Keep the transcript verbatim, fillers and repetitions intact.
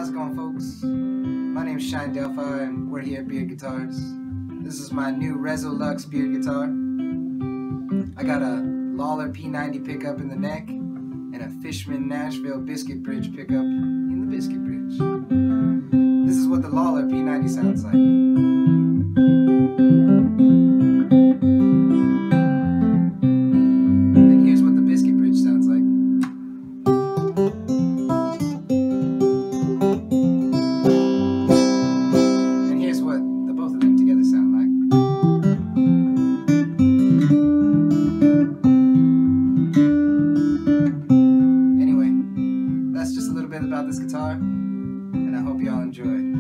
How's it going, folks? My name is Delphi and we're here at Beard Guitars. This is my new Resoluxe beard guitar. I got a Lollar P ninety pickup in the neck and a Fishman Nashville Biscuit bridge pickup in the Biscuit bridge. This is what the Lollar P ninety sounds like. And here's what the Biscuit bridge sounds like. And here's what the both of them together sound like. Anyway, that's just a little bit about this guitar, and I hope y'all enjoy.